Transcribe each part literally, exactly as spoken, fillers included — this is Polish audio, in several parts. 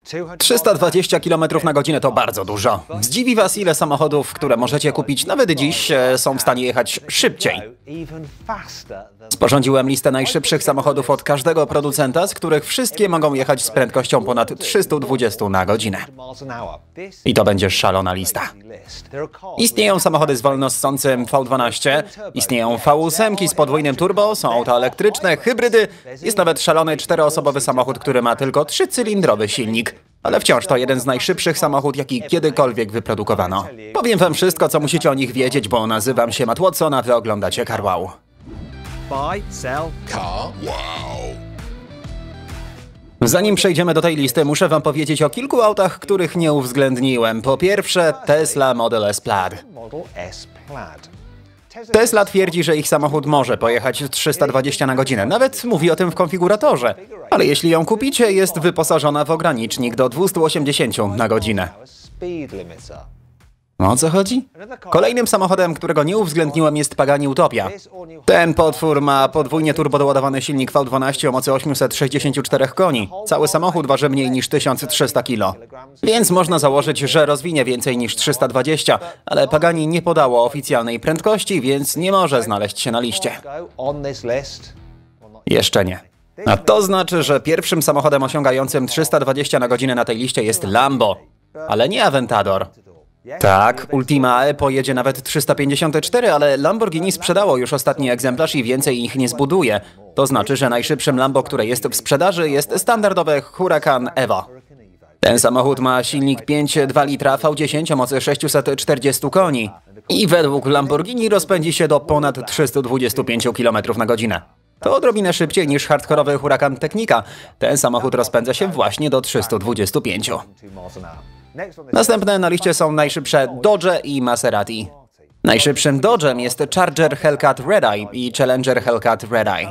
trzysta dwadzieścia kilometrów na godzinę to bardzo dużo. Zdziwi was, ile samochodów, które możecie kupić nawet dziś, są w stanie jechać szybciej. Sporządziłem listę najszybszych samochodów od każdego producenta, z których wszystkie mogą jechać z prędkością ponad trzysta dwadzieścia na godzinę. I to będzie szalona lista. Istnieją samochody z wolnossącym V dwanaście, istnieją V osiem z podwójnym turbo, są auta elektryczne, hybrydy, jest nawet szalony czteroosobowy samochód, który ma tylko trzycylindrowy silnik. Ale wciąż to jeden z najszybszych samochodów, jaki kiedykolwiek wyprodukowano. Powiem wam wszystko, co musicie o nich wiedzieć, bo nazywam się Matt Watson, a wy oglądacie Car Wow. Buy, sell, Car Wow. Zanim przejdziemy do tej listy, muszę wam powiedzieć o kilku autach, których nie uwzględniłem. Po pierwsze, Tesla Model S Plaid. Model S Plaid. Tesla twierdzi, że ich samochód może pojechać trzysta dwadzieścia na godzinę. Nawet mówi o tym w konfiguratorze. Ale jeśli ją kupicie, jest wyposażona w ogranicznik do dwieście osiemdziesiąt na godzinę. O co chodzi? Kolejnym samochodem, którego nie uwzględniłem, jest Pagani Utopia. Ten potwór ma podwójnie turbodoładowany silnik V dwanaście o mocy osiemset sześćdziesiąt cztery koni. Cały samochód waży mniej niż tysiąc trzysta kilogramów. Więc można założyć, że rozwinie więcej niż trzysta dwadzieścia, ale Pagani nie podało oficjalnej prędkości, więc nie może znaleźć się na liście. Jeszcze nie. A to znaczy, że pierwszym samochodem osiągającym trzysta dwadzieścia na godzinę na tej liście jest Lambo, ale nie Aventador. Tak, Ultima E pojedzie nawet trzysta pięćdziesiąt cztery, ale Lamborghini sprzedało już ostatni egzemplarz i więcej ich nie zbuduje. To znaczy, że najszybszym Lambo, które jest w sprzedaży, jest standardowy Huracan Evo. Ten samochód ma silnik pięć przecinek dwa litra V dziesięć o mocy sześćset czterdzieści koni. I według Lamborghini rozpędzi się do ponad trzysta dwadzieścia pięć kilometrów na godzinę. To odrobinę szybciej niż hardkorowy Huracan Technica. Ten samochód rozpędza się właśnie do trzystu dwudziestu pięciu. Następne na liście są najszybsze Dodge i Maserati. Najszybszym Dodge'em jest Charger Hellcat Redeye i Challenger Hellcat Redeye.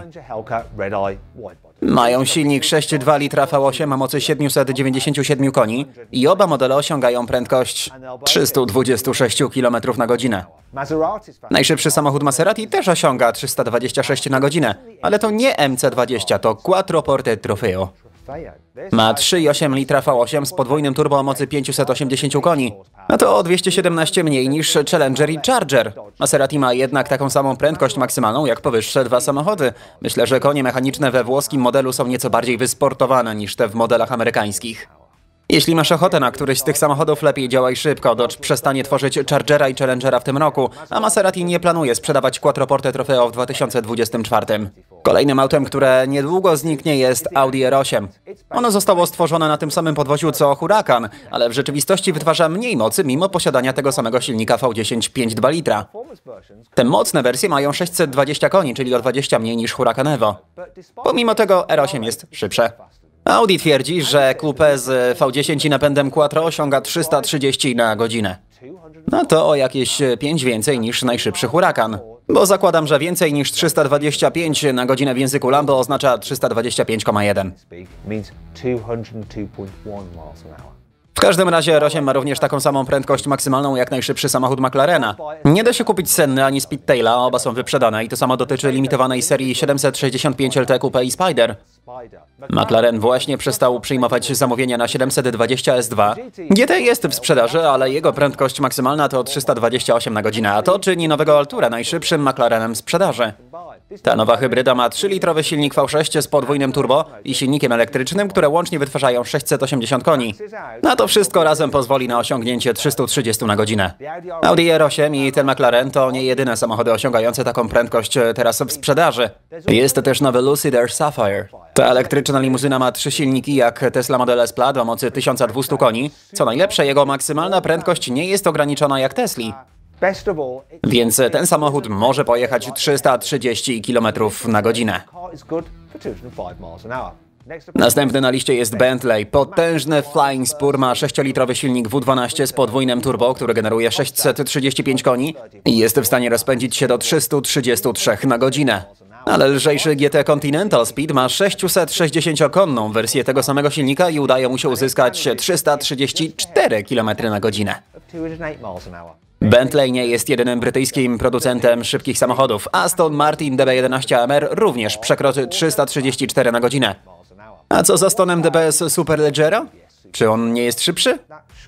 Mają silnik sześć przecinek dwa litra V osiem o mocy siedemset dziewięćdziesiąt siedem koni i oba modele osiągają prędkość trzysta dwadzieścia sześć kilometrów na godzinę. Najszybszy samochód Maserati też osiąga trzysta dwadzieścia sześć na godzinę, ale to nie M C dwadzieścia, to Quattroporte Trofeo. Ma trzy przecinek osiem litra V osiem z podwójnym turbo o mocy pięćset osiemdziesiąt koni. A to o dwieście siedemnaście mniej niż Challenger i Charger. Maserati ma jednak taką samą prędkość maksymalną jak powyższe dwa samochody. Myślę, że konie mechaniczne we włoskim modelu są nieco bardziej wysportowane niż te w modelach amerykańskich. Jeśli masz ochotę na któryś z tych samochodów, lepiej działaj szybko. Dodge przestanie tworzyć Chargera i Challengera w tym roku, a Maserati nie planuje sprzedawać Quattroporte Trofeo w dwa tysiące dwudziestym czwartym. Kolejnym autem, które niedługo zniknie, jest Audi R osiem. Ono zostało stworzone na tym samym podwoziu co Huracan, ale w rzeczywistości wytwarza mniej mocy mimo posiadania tego samego silnika V dziesięć pięć przecinek dwa litra. Te mocne wersje mają sześćset dwadzieścia koni, czyli o dwadzieścia mniej niż Huracan Evo. Pomimo tego R osiem jest szybsze. Audi twierdzi, że Coupé z V dziesięć i napędem Quattro osiąga trzysta trzydzieści na godzinę. No to o jakieś pięć więcej niż najszybszy Huracan. Bo zakładam, że więcej niż trzysta dwadzieścia pięć na godzinę w języku Lambo oznacza trzysta dwadzieścia pięć przecinek jeden. W każdym razie R osiem ma również taką samą prędkość maksymalną jak najszybszy samochód McLarena. Nie da się kupić Senny ani Speedtaila, oba są wyprzedane i to samo dotyczy limitowanej serii siedemset sześćdziesiąt pięć L T Coupe i Spider. McLaren właśnie przestał przyjmować zamówienia na siedemset dwadzieścia S dwa. G T jest w sprzedaży, ale jego prędkość maksymalna to trzysta dwadzieścia osiem na godzinę, a to czyni nowego Altura najszybszym McLarenem w sprzedaży. Ta nowa hybryda ma trzylitrowy silnik V sześć z podwójnym turbo i silnikiem elektrycznym, które łącznie wytwarzają sześćset osiemdziesiąt koni. Na to wszystko razem pozwoli na osiągnięcie trzysta trzydzieści na godzinę. Audi R osiem i ten McLaren to nie jedyne samochody osiągające taką prędkość teraz w sprzedaży. Jest też nowy Lucid Air Sapphire. Ta elektryczna limuzyna ma trzy silniki jak Tesla Model S Plaid o mocy tysiąc dwieście koni. Co najlepsze, jego maksymalna prędkość nie jest ograniczona jak Tesli. Więc ten samochód może pojechać trzysta trzydzieści kilometrów na godzinę. Następny na liście jest Bentley. Potężny Flying Spur ma sześciolitrowy silnik W dwanaście z podwójnym turbo, który generuje sześćset trzydzieści pięć koni i jest w stanie rozpędzić się do trzystu trzydziestu trzech na godzinę. Ale lżejszy G T Continental Speed ma sześćset sześćdziesięciokonną wersję tego samego silnika i udaje mu się uzyskać trzysta trzydzieści cztery kilometry na godzinę. Bentley nie jest jedynym brytyjskim producentem szybkich samochodów. Aston Martin D B jedenaście A M R również przekroczy trzysta trzydzieści cztery na godzinę. A co z Astonem D B S Superleggera? Czy on nie jest szybszy?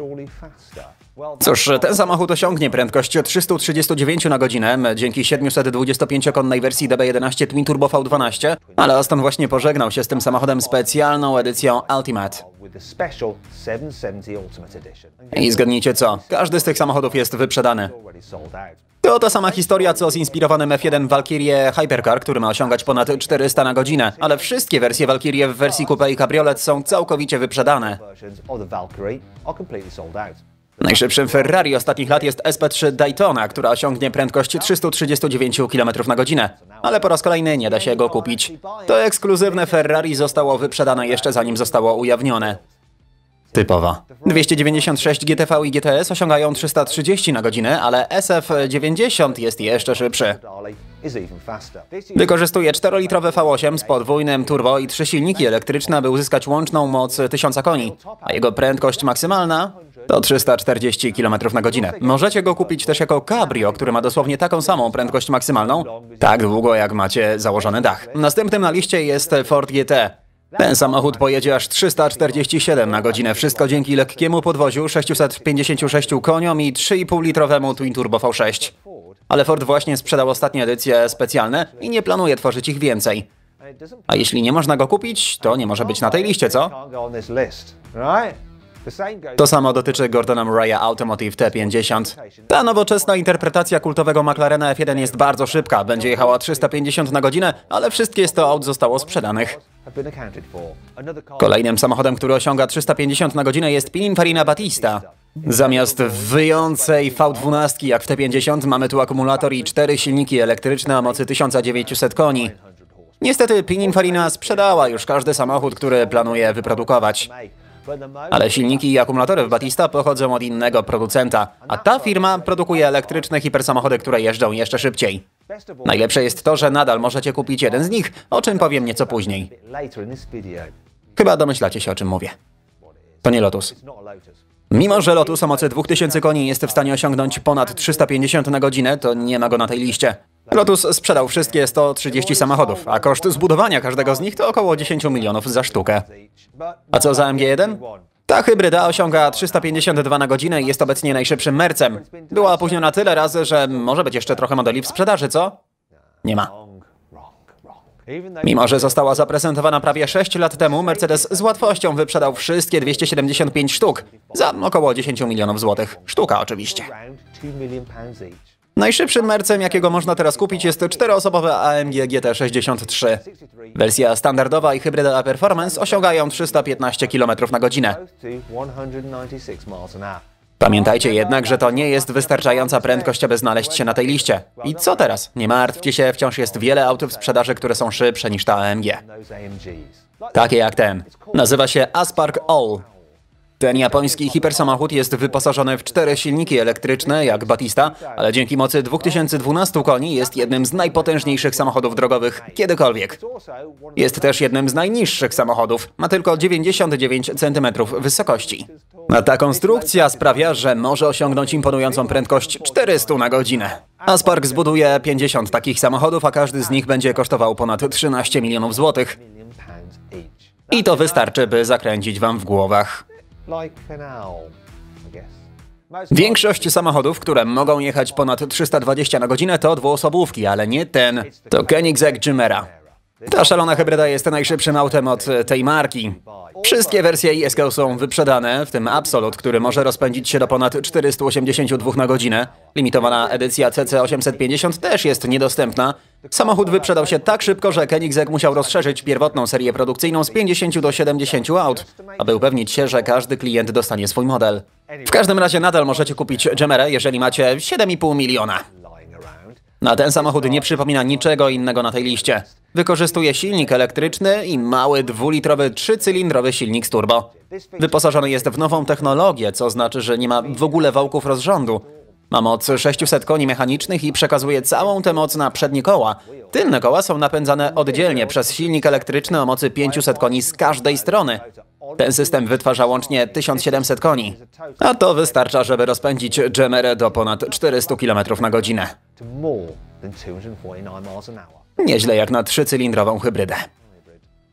Cóż, ten samochód osiągnie prędkość trzysta trzydzieści dziewięć na godzinę dzięki siedmiusetdwudziestopięciokonnej wersji D B jedenaście Twin Turbo V dwanaście, ale Aston właśnie pożegnał się z tym samochodem specjalną edycją Ultimate. I zgadnijcie co? Każdy z tych samochodów jest wyprzedany. To ta sama historia co z inspirowanym F jeden Valkyrie Hypercar, który ma osiągać ponad czterysta na godzinę, ale wszystkie wersje Valkyrie w wersji coupe i cabriolet są całkowicie wyprzedane. Najszybszym Ferrari ostatnich lat jest S P trzy Daytona, która osiągnie prędkość trzysta trzydzieści dziewięć kilometrów na godzinę. Ale po raz kolejny nie da się go kupić. To ekskluzywne Ferrari zostało wyprzedane jeszcze zanim zostało ujawnione. Typowo. dwieście dziewięćdziesiąt sześć G T V i G T S osiągają trzysta trzydzieści na godzinę, ale S F dziewięćdziesiąt jest jeszcze szybszy. Wykorzystuje czterolitrowy V osiem z podwójnym turbo i trzy silniki elektryczne, aby uzyskać łączną moc tysiąc koni, a jego prędkość maksymalna to trzysta czterdzieści kilometrów na godzinę. Możecie go kupić też jako cabrio, który ma dosłownie taką samą prędkość maksymalną, tak długo jak macie założony dach. Następnym na liście jest Ford G T. Ten samochód pojedzie aż trzysta czterdzieści siedem na godzinę, wszystko dzięki lekkiemu podwoziu, sześciuset pięćdziesięciu sześciu koniom i trzy i pół litrowemu Twin Turbo V sześć. Ale Ford właśnie sprzedał ostatnie edycje specjalne i nie planuje tworzyć ich więcej. A jeśli nie można go kupić, to nie może być na tej liście, co? To samo dotyczy Gordona Murraya Automotive T pięćdziesiąt. Ta nowoczesna interpretacja kultowego McLarena F jeden jest bardzo szybka, będzie jechała trzysta pięćdziesiąt na godzinę, ale wszystkie sto aut zostało sprzedanych. Kolejnym samochodem, który osiąga trzysta pięćdziesiąt na godzinę jest Pininfarina Battista. Zamiast wyjącej V dwanaście jak w T pięćdziesiąt mamy tu akumulator i cztery silniki elektryczne o mocy tysiąc dziewięćset koni. Niestety Pininfarina sprzedała już każdy samochód, który planuje wyprodukować. Ale silniki i akumulatory w Battista pochodzą od innego producenta, a ta firma produkuje elektryczne hipersamochody, które jeżdżą jeszcze szybciej. Najlepsze jest to, że nadal możecie kupić jeden z nich, o czym powiem nieco później. Chyba domyślacie się, o czym mówię. To nie Lotus. Mimo że Lotus o mocy dwa tysiące koni jest w stanie osiągnąć ponad trzysta pięćdziesiąt na godzinę, to nie ma go na tej liście. Lotus sprzedał wszystkie sto trzydzieści samochodów, a koszt zbudowania każdego z nich to około dziesięć milionów za sztukę. A co za A M G jeden? Ta hybryda osiąga trzysta pięćdziesiąt dwa na godzinę i jest obecnie najszybszym mercem. Była opóźniona tyle razy, że może być jeszcze trochę modeli w sprzedaży, co? Nie ma. Mimo że została zaprezentowana prawie sześć lat temu, Mercedes z łatwością wyprzedał wszystkie dwieście siedemdziesiąt pięć sztuk za około dziesięć milionów złotych. Sztuka oczywiście. Najszybszym mercem, jakiego można teraz kupić, jest czteroosobowe A M G G T sześćdziesiąt trzy. Wersja standardowa i hybryda Performance osiągają trzysta piętnaście kilometrów na godzinę. Pamiętajcie jednak, że to nie jest wystarczająca prędkość, aby znaleźć się na tej liście. I co teraz? Nie martwcie się, wciąż jest wiele aut w sprzedaży, które są szybsze niż ta A M G. Takie jak ten. Nazywa się Aspark All. Ten japoński hipersamochód jest wyposażony w cztery silniki elektryczne, jak Battista, ale dzięki mocy dwa tysiące dwunastu koni jest jednym z najpotężniejszych samochodów drogowych kiedykolwiek. Jest też jednym z najniższych samochodów, ma tylko dziewięćdziesiąt dziewięć centymetrów wysokości. A ta konstrukcja sprawia, że może osiągnąć imponującą prędkość czterysta na godzinę. Aspark zbuduje pięćdziesiąt takich samochodów, a każdy z nich będzie kosztował ponad trzynaście milionów złotych. I to wystarczy, by zakręcić wam w głowach. Większość samochodów, które mogą jechać ponad trzysta dwadzieścia na godzinę, to dwuosobówki, ale nie ten. To Koenigsegg Chimera. Ta szalona hybryda jest najszybszym autem od tej marki. Wszystkie wersje I S K są wyprzedane, w tym Absolut, który może rozpędzić się do ponad czterysta osiemdziesiąt dwa na godzinę. Limitowana edycja C C osiemset pięćdziesiąt też jest niedostępna. Samochód wyprzedał się tak szybko, że Koenigsegg musiał rozszerzyć pierwotną serię produkcyjną z pięćdziesięciu do siedemdziesięciu aut, aby upewnić się, że każdy klient dostanie swój model. W każdym razie nadal możecie kupić Chimerę, jeżeli macie siedem i pół miliona. Na ten samochód nie przypomina niczego innego na tej liście. Wykorzystuje silnik elektryczny i mały dwulitrowy trzycylindrowy silnik z turbo. Wyposażony jest w nową technologię, co znaczy, że nie ma w ogóle wałków rozrządu. Ma moc sześciuset koni mechanicznych i przekazuje całą tę moc na przednie koła. Tylne koła są napędzane oddzielnie przez silnik elektryczny o mocy pięciuset koni z każdej strony. Ten system wytwarza łącznie tysiąc siedemset koni. A to wystarcza, żeby rozpędzić Chimerę do ponad czterysta kilometrów na godzinę. Nieźle jak na trzycylindrową hybrydę.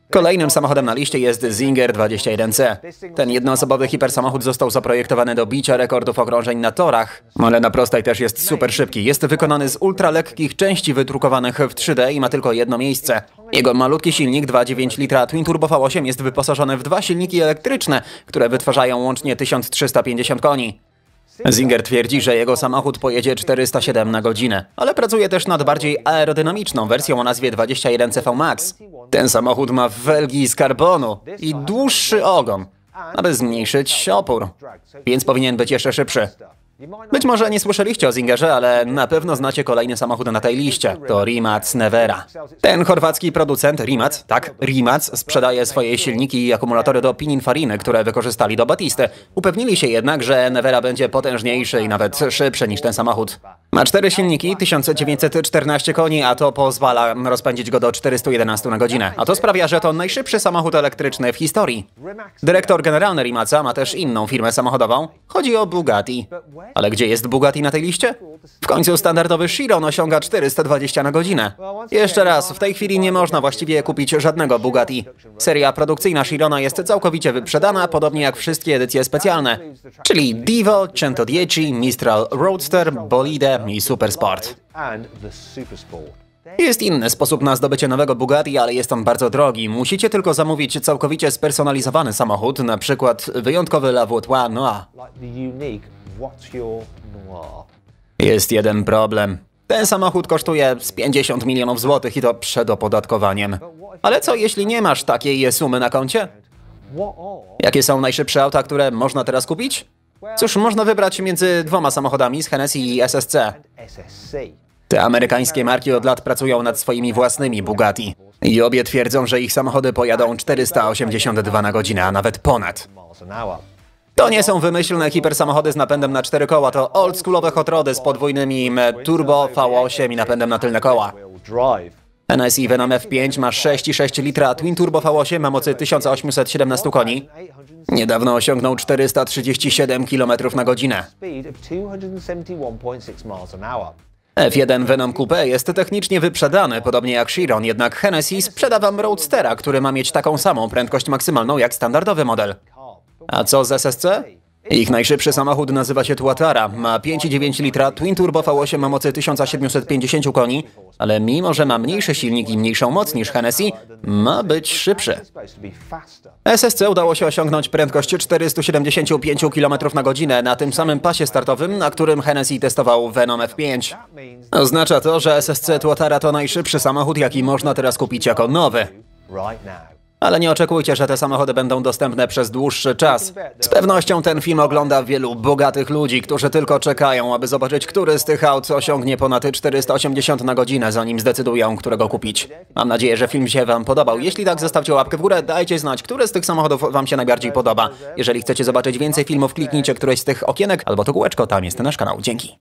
Kolejnym samochodem na liście jest Zinger dwadzieścia jeden C. Ten jednoosobowy hipersamochód został zaprojektowany do bicia rekordów okrążeń na torach, ale na prostej też jest super szybki. Jest wykonany z ultralekkich części wydrukowanych w trzy D i ma tylko jedno miejsce. Jego malutki silnik dwa przecinek dziewięć litra Twin Turbo V osiem jest wyposażony w dwa silniki elektryczne, które wytwarzają łącznie tysiąc trzysta pięćdziesiąt koni. Zinger twierdzi, że jego samochód pojedzie czterysta siedem na godzinę, ale pracuje też nad bardziej aerodynamiczną wersją o nazwie dwadzieścia jeden C V Max. Ten samochód ma felgi z karbonu i dłuższy ogon, aby zmniejszyć opór, więc powinien być jeszcze szybszy. Być może nie słyszeliście o Zingerze, ale na pewno znacie kolejny samochód na tej liście. To Rimac Nevera. Ten chorwacki producent Rimac, tak, Rimac sprzedaje swoje silniki i akumulatory do Pininfariny, które wykorzystali do Batisty. Upewnili się jednak, że Nevera będzie potężniejszy i nawet szybszy niż ten samochód. Ma cztery silniki, tysiąc dziewięćset czternaście koni, a to pozwala rozpędzić go do czterystu jedenastu na godzinę. A to sprawia, że to najszybszy samochód elektryczny w historii. Dyrektor generalny Rimaca ma też inną firmę samochodową. Chodzi o Bugatti. Ale gdzie jest Bugatti na tej liście? W końcu standardowy Chiron osiąga czterysta dwadzieścia na godzinę. Jeszcze raz, w tej chwili nie można właściwie kupić żadnego Bugatti. Seria produkcyjna Chirona jest całkowicie wyprzedana, podobnie jak wszystkie edycje specjalne. Czyli Divo, cento dziesięć, Mistral Roadster, Bolide i Supersport. Jest inny sposób na zdobycie nowego Bugatti, ale jest on bardzo drogi. Musicie tylko zamówić całkowicie spersonalizowany samochód, na przykład wyjątkowy La Vautois Noir. Jest jeden problem. Ten samochód kosztuje z pięćdziesiąt milionów złotych i to przed opodatkowaniem. Ale co jeśli nie masz takiej sumy na koncie? Jakie są najszybsze auta, które można teraz kupić? Cóż, można wybrać między dwoma samochodami z Hennessy i S S C. Te amerykańskie marki od lat pracują nad swoimi własnymi Bugatti. I obie twierdzą, że ich samochody pojadą czterysta osiemdziesiąt dwa na godzinę, a nawet ponad. To nie są wymyślne hipersamochody z napędem na cztery koła, to oldschoolowe hot rody z podwójnymi turbo V osiem i napędem na tylne koła. Hennessy Venom F pięć ma sześć przecinek sześć litra Twin Turbo V osiem ma mocy tysiąc osiemset siedemnaście koni. Niedawno osiągnął czterysta trzydzieści siedem kilometrów na godzinę. F jeden Venom Coupe jest technicznie wyprzedany, podobnie jak Chiron, jednak Hennessy sprzeda wam Roadstera, który ma mieć taką samą prędkość maksymalną jak standardowy model. A co z S S C? Ich najszybszy samochód nazywa się Tuatara, ma pięć przecinek dziewięć litra Twin Turbo V osiem ma mocy tysiąc siedemset pięćdziesiąt koni, ale mimo że ma mniejszy silnik i mniejszą moc niż Hennessy, ma być szybszy. S S C udało się osiągnąć prędkość czterysta siedemdziesiąt pięć kilometrów na godzinę na tym samym pasie startowym, na którym Hennessy testował Venom F pięć. Oznacza to, że S S C Tuatara to najszybszy samochód, jaki można teraz kupić jako nowy. Ale nie oczekujcie, że te samochody będą dostępne przez dłuższy czas. Z pewnością ten film ogląda wielu bogatych ludzi, którzy tylko czekają, aby zobaczyć, który z tych aut osiągnie ponad czterysta osiemdziesiąt na godzinę, zanim zdecydują, którego kupić. Mam nadzieję, że film się wam podobał. Jeśli tak, zostawcie łapkę w górę, dajcie znać, który z tych samochodów wam się najbardziej podoba. Jeżeli chcecie zobaczyć więcej filmów, kliknijcie któreś z tych okienek, albo to kółeczko, tam jest nasz kanał. Dzięki.